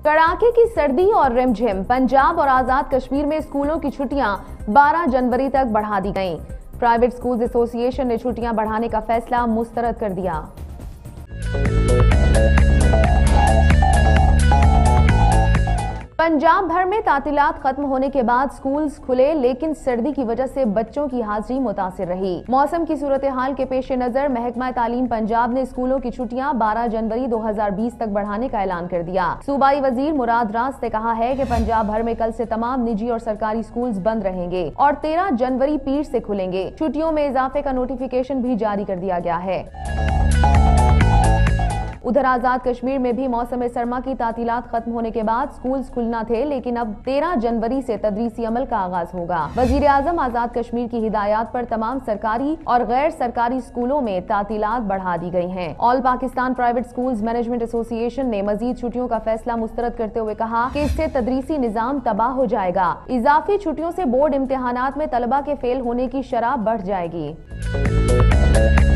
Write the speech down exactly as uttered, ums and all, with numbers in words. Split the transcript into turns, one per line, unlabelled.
कड़ाके की सर्दी और रिमझिम। पंजाब और आजाद कश्मीर में स्कूलों की छुट्टियां बारह जनवरी तक बढ़ा दी गईं। प्राइवेट स्कूल्स एसोसिएशन ने छुट्टियां बढ़ाने का फैसला मुस्तरद कर दिया। पंजाब भर में तातीलात खत्म होने के बाद स्कूल्स खुले, लेकिन सर्दी की वजह से बच्चों की हाजिरी मुतासिर रही। मौसम की सूरत हाल के पेश नजर महकमा तालीम पंजाब ने स्कूलों की छुट्टियां बारह जनवरी दो हजार बीस तक बढ़ाने का ऐलान कर दिया। सूबाई वजीर मुराद राज ने कहा है कि पंजाब भर में कल से तमाम निजी और सरकारी स्कूल्स बंद रहेंगे और तेरह जनवरी पीर से खुलेंगे। छुट्टियों में इजाफे का नोटिफिकेशन भी जारी कर दिया गया है। उधर आजाद कश्मीर में भी मौसम सरमा की तातीलात खत्म होने के बाद स्कूल्स खुलना थे, लेकिन अब तेरह जनवरी से तदरीसी अमल का आगाज होगा। वजीर आजम आजाद कश्मीर की हिदायत पर तमाम सरकारी और गैर सरकारी स्कूलों में तातीलात बढ़ा दी गई हैं। All Pakistan private schools management association ने मजीद छुट्टियों का फैसला मुस्तरद करते हुए कहा कि इससे तदरीसी निजाम तबाह हो जाएगा। इजाफी छुट्टियों से बोर्ड इम्तिहानात में तलबा के फेल होने की शरह बढ़ जाएगी।